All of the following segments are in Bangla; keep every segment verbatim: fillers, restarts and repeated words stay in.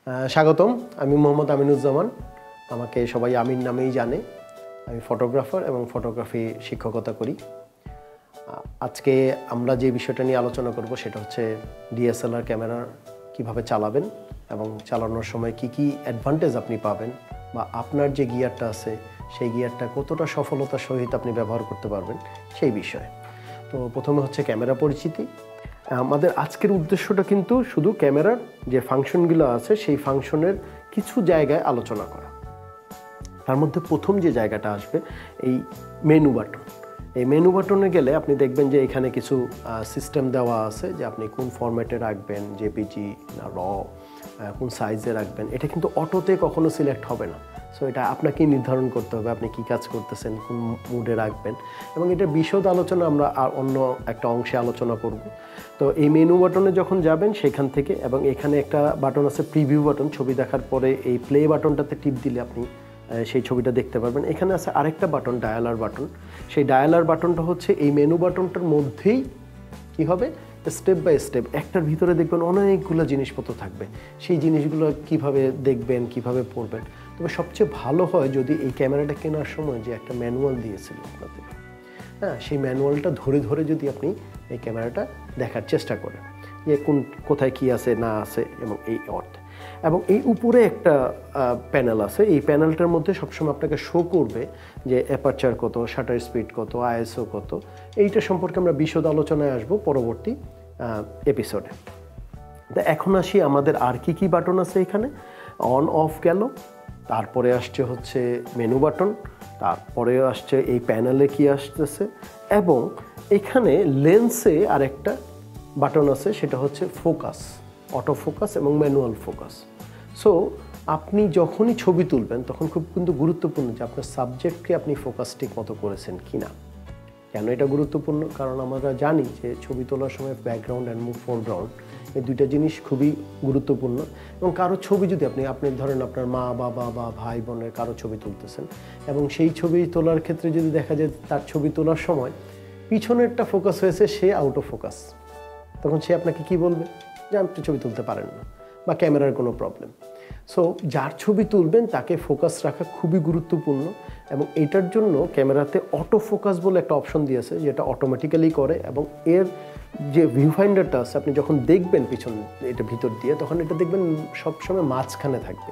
স্বাগতম। আমি মোহাম্মদ আমিনুজ্জামান। আমাকে সবাই আমিন নামেই জানে। আমি ফটোগ্রাফার এবং ফটোগ্রাফি শিক্ষকতা করি। আজকে আমরা যে বিষয়টা নিয়ে আলোচনা করব সেটা হচ্ছে ডিএসএলআর ক্যামেরা কিভাবে চালাবেন এবং চালানোর সময় কি কি অ্যাডভান্টেজ আপনি পাবেন, বা আপনার যে গিয়ারটা আছে সেই গিয়ারটা কতটা সফলতার সহিত আপনি ব্যবহার করতে পারবেন সেই বিষয়ে। তো প্রথমে হচ্ছে ক্যামেরা পরিচিতি। আমাদের আজকের উদ্দেশ্যটা কিন্তু শুধু ক্যামেরার যে ফাংশনগুলো আছে সেই ফাংশনের কিছু জায়গায় আলোচনা করা। তার মধ্যে প্রথম যে জায়গাটা আসবে এই মেনু বাটন। এই মেনু বাটনে গেলে আপনি দেখবেন যে এখানে কিছু সিস্টেম দেওয়া আছে যে আপনি কোন ফরম্যাটে রাখবেন, জেপিজি না র, কোন সাইজে রাখবেন। এটা কিন্তু অটোতে কখনো সিলেক্ট হবে না। সো এটা আপনাকেই নির্ধারণ করতে হবে আপনি কী কাজ করতেছেন, কোন মুডে রাখবেন, এবং এটা বিশদ আলোচনা আমরা আর অন্য একটা অংশে আলোচনা করব। তো এই মেনু বাটনে যখন যাবেন সেখান থেকে, এবং এখানে একটা বাটন আছে প্রিভিউ বাটন, ছবি দেখার পরে এই প্লে বাটনটাতে টিপ দিলে আপনি সেই ছবিটা দেখতে পারবেন। এখানে আছে আরেকটা বাটন, ডায়ালার বাটন। সেই ডায়ালার বাটনটা হচ্ছে এই মেনু বাটনটার মধ্যেই কি হবে, স্টেপ বাই স্টেপ একটার ভিতরে দেখবেন অনেকগুলো জিনিসপত্র থাকবে। সেই জিনিসগুলো কিভাবে দেখবেন, কিভাবে পড়বেন। তবে সবচেয়ে ভালো হয় যদি এই ক্যামেরাটা কেনার সময় যে একটা ম্যানুয়াল দিয়েছিল আপনাদের, হ্যাঁ, সেই ম্যানুয়ালটা ধরে ধরে যদি আপনি এই ক্যামেরাটা দেখার চেষ্টা করেন যে কোন কোথায় কি আছে না আছে এবং এই অর্থে। এবং এই উপরে একটা প্যানেল আছে, এই প্যানেলটার মধ্যে সবসময় আপনাকে শো করবে যে অ্যাপারচার কত, শাটার স্পিড কত, আইএসও কত। এইটা সম্পর্কে আমরা বিশদ আলোচনায় আসব পরবর্তী এপিসোডে। তো এখন আসি আমাদের আর কি কি বাটন আছে এখানে। অন অফ গেল, তারপরে আসছে হচ্ছে মেনু বাটন, তারপরে আসছে এই প্যানেলে কি আসতেছে, এবং এখানে লেন্সে আরেকটা বাটন আছে, সেটা হচ্ছে ফোকাস, অটো ফোকাস এবং ম্যানুয়াল ফোকাস। সো আপনি যখনই ছবি তুলবেন তখন খুব কিন্তু গুরুত্বপূর্ণ যে আপনার সাবজেক্টকে আপনি ফোকাস ঠিক মতো করেছেন কি না। কেন এটা গুরুত্বপূর্ণ? কারণ আমরা জানি যে ছবি তোলার সময় ব্যাকগ্রাউন্ড অ্যান্ড ফোরগ্রাউন্ড এই দুইটা জিনিস খুবই গুরুত্বপূর্ণ। এবং কারো ছবি যদি আপনি আপনি ধরেন আপনার মা বাবা বা ভাই বোনের কারো ছবি তুলতেছেন, এবং সেই ছবি তোলার ক্ষেত্রে যদি দেখা যায় তার ছবি তোলার সময় পিছনেরটা ফোকাস হয়েছে, সে আউট অফ ফোকাস, তখন সে আপনাকে কি বলবে যে আপনি ছবি তুলতে পারেন না বা ক্যামেরার কোনো প্রবলেম। সো যার ছবি তুলবেন তাকে ফোকাস রাখা খুবই গুরুত্বপূর্ণ। এবং এইটার জন্য ক্যামেরাতে অটো ফোকাস বলে একটা অপশন দিয়েছে যেটা অটোমেটিক্যালি করে, এবং এর যে ভিউ ফাইন্ডারটা আছে আপনি যখন দেখবেন পিছন এটা ভিতর দিয়ে, তখন এটা দেখবেন সবসময় মাঝখানে থাকবে।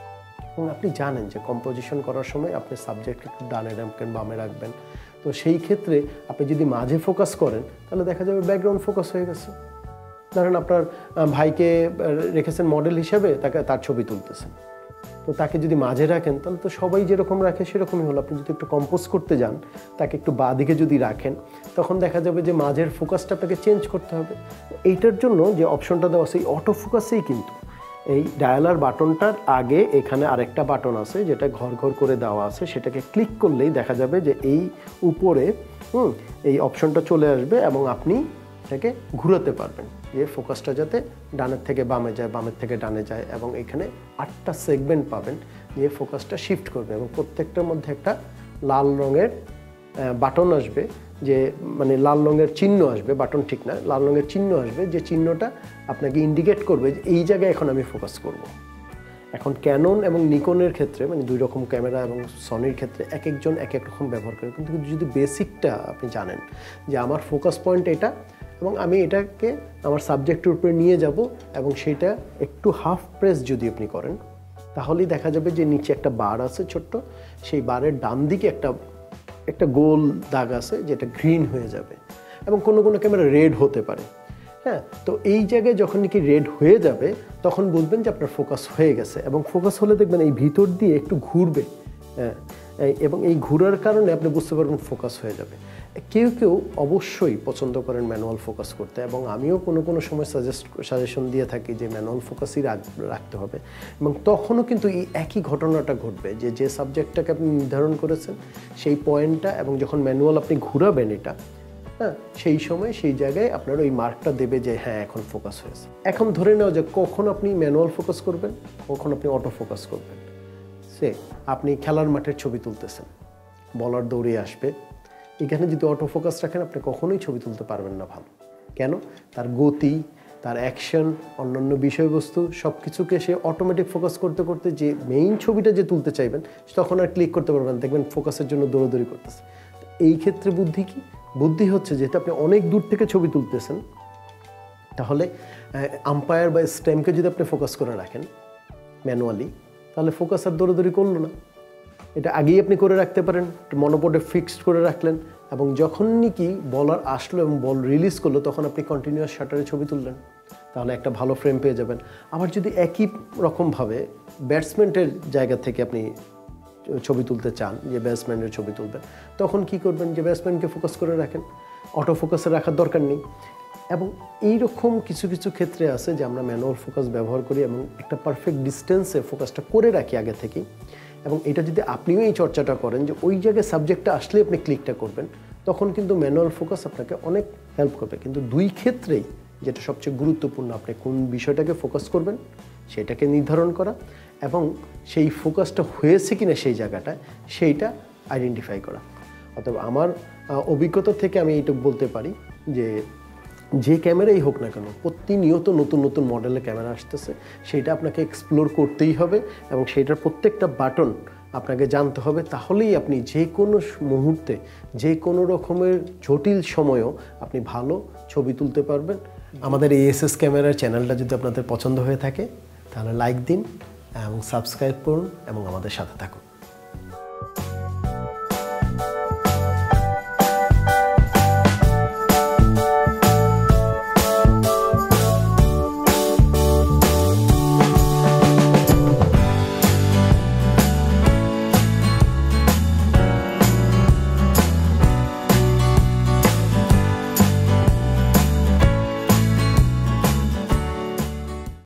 এবং আপনি জানেন যে কম্পোজিশন করার সময় আপনি সাবজেক্ট একটু ডানে রাখবেন, বামে রাখবেন। তো সেই ক্ষেত্রে আপনি যদি মাঝে ফোকাস করেন তাহলে দেখা যাবে ব্যাকগ্রাউন্ড ফোকাস হয়ে গেছে। ধরেন আপনার ভাইকে রেখেছেন মডেল হিসেবে, তাকে তার ছবি তুলতেছেন, তো তাকে যদি মাঝে রাখেন তাহলে তো সবাই যেরকম রাখে সেরকমই হলো। আপনি যদি একটু কম্পোজ করতে যান, তাকে একটু বাঁ দিকে যদি রাখেন, তখন দেখা যাবে যে মাঝের ফোকাসটা আপনাকে চেঞ্জ করতে হবে। এইটার জন্য যে অপশনটা দেওয়া আছে এই অটো ফোকাসেই কিন্তু এই ডায়ালার বাটনটার আগে এখানে আরেকটা বাটন আছে যেটা ঘর ঘর করে দেওয়া আছে, সেটাকে ক্লিক করলেই দেখা যাবে যে এই উপরে হুম এই অপশনটা চলে আসবে, এবং আপনি এটাকে ঘুরাতে পারবেন যে ফোকাসটা যাতে ডানের থেকে বামে যায়, বামের থেকে ডানে যায়। এবং এখানে আটটা সেগমেন্ট পাবেন যে ফোকাসটা শিফট করবে, এবং প্রত্যেকটার মধ্যে একটা লাল রঙের বাটন আসবে, যে মানে লাল রঙের চিহ্ন আসবে, বাটন ঠিক না, লাল রঙের চিহ্ন আসবে, যে চিহ্নটা আপনাকে ইন্ডিকেট করবে যে এই জায়গায় এখন আমি ফোকাস করব। এখন ক্যানন এবং নিকনের ক্ষেত্রে, মানে দুই রকম ক্যামেরা এবং সনির ক্ষেত্রে এক একজন এক এক রকম ব্যবহার করে, কিন্তু যদি বেসিকটা আপনি জানেন যে আমার ফোকাস পয়েন্ট এটা, এবং আমি এটাকে আমার সাবজেক্টের উপরে নিয়ে যাব, এবং সেটা একটু হাফ প্রেস যদি আপনি করেন তাহলেই দেখা যাবে যে নিচে একটা বার আছে ছোট্ট, সেই বারের ডান দিকে একটা একটা গোল দাগ আছে যেটা গ্রিন হয়ে যাবে, এবং কোনো কোনো ক্যামেরা রেড হতে পারে। হ্যাঁ, তো এই জায়গায় যখন নাকি রেড হয়ে যাবে তখন বুঝবেন যে আপনার ফোকাস হয়ে গেছে। এবং ফোকাস হলে দেখবেন এই ভিতর দিয়ে একটু ঘুরবে, হ্যাঁ, এবং এই ঘুরার কারণে আপনি বুঝতে পারবেন ফোকাস হয়ে যাবে। কেউ কেউ অবশ্যই পছন্দ করেন ম্যানুয়াল ফোকাস করতে, এবং আমিও কোনো কোনো সময় সাজেস্ট সাজেশন দিয়ে থাকি যে ম্যানুয়াল ফোকাসই রাখতে হবে। এবং তখনও কিন্তু এই একই ঘটনাটা ঘটবে যে যে সাবজেক্টটাকে আপনি নির্ধারণ করেছেন সেই পয়েন্টটা, এবং যখন ম্যানুয়াল আপনি ঘুরাবেন এটা, হ্যাঁ, সেই সময় সেই জায়গায় আপনার ওই মার্কটা দেবে যে হ্যাঁ এখন ফোকাস হয়েছে। এখন ধরে নেওয়া যে কখন আপনি ম্যানুয়াল ফোকাস করবেন, কখন আপনি অটো ফোকাস করবেন। সে আপনি খেলার মাঠের ছবি তুলতেছেন, বলার দৌড়ে আসবে, এখানে যদি অটো ফোকাস রাখেন আপনি কখনোই ছবি তুলতে পারবেন না ভালো। কেন? তার গতি, তার অ্যাকশন, অন্যান্য বিষয়বস্তু সব কিছুকে সে অটোমেটিক ফোকাস করতে করতে যে মেইন ছবিটা যে তুলতে চাইবেন তখন আর ক্লিক করতে পারবেন, দেখবেন ফোকাসের জন্য দৌড়দৌড়ি করতেছে। এই ক্ষেত্রে বুদ্ধি কি? বুদ্ধি হচ্ছে যেটা আপনি অনেক দূর থেকে ছবি তুলতেছেন, তাহলে আম্পায়ার বা স্ট্যাম্পকে যদি আপনি ফোকাস করে রাখেন ম্যানুয়ালি, তাহলে ফোকাস আর দৌড়দৌড়ি করলো না। এটা আগেই আপনি করে রাখতে পারেন, মনোপটে ফিক্সড করে রাখলেন, এবং যখনই কি বলার আসলো এবং বল রিলিজ করলো তখন আপনি কন্টিনিউয়াস শাটারে ছবি তুললেন, তাহলে একটা ভালো ফ্রেম পেয়ে যাবেন। আবার যদি একই রকমভাবে ব্যাটসম্যানের জায়গা থেকে আপনি ছবি তুলতে চান, যে ব্যাটসম্যানের ছবি তুলবেন, তখন কি করবেন, যে ব্যাটসম্যানকে ফোকাস করে রাখেন, অটো ফোকাসে রাখার দরকার নেই। এবং এই রকম কিছু কিছু ক্ষেত্রে আছে যে আমরা ম্যানুয়াল ফোকাস ব্যবহার করি এবং একটা পারফেক্ট ডিস্টেন্সে ফোকাসটা করে রাখি আগে থেকেই। এবং এটা যদি আপনিও এই চর্চাটা করেন যে ওই জায়গায় সাবজেক্টটা আসলে আপনি ক্লিকটা করবেন, তখন কিন্তু ম্যানুয়াল ফোকাস আপনাকে অনেক হেল্প করবে। কিন্তু দুই ক্ষেত্রেই যেটা সবচেয়ে গুরুত্বপূর্ণ, আপনি কোন বিষয়টাকে ফোকাস করবেন সেটাকে নির্ধারণ করা, এবং সেই ফোকাসটা হয়েছে কিনা সেই জায়গাটায় সেইটা আইডেন্টিফাই করা। অতএব আমার অভিজ্ঞতা থেকে আমি এইটুকু বলতে পারি যে যে ক্যামেরাই হোক না কেন, প্রতিনিয়ত নতুন নতুন মডেলের ক্যামেরা আসতেছে, সেইটা আপনাকে এক্সপ্লোর করতেই হবে এবং সেইটার প্রত্যেকটা বাটন আপনাকে জানতে হবে। তাহলেই আপনি যে কোনো মুহূর্তে, যে কোনো রকমের জটিল সময়েও আপনি ভালো ছবি তুলতে পারবেন। আমাদের এই এস এস ক্যামেরার চ্যানেলটা যদি আপনাদের পছন্দ হয়ে থাকে তাহলে লাইক দিন এবং সাবস্ক্রাইব করুন এবং আমাদের সাথে থাকুন।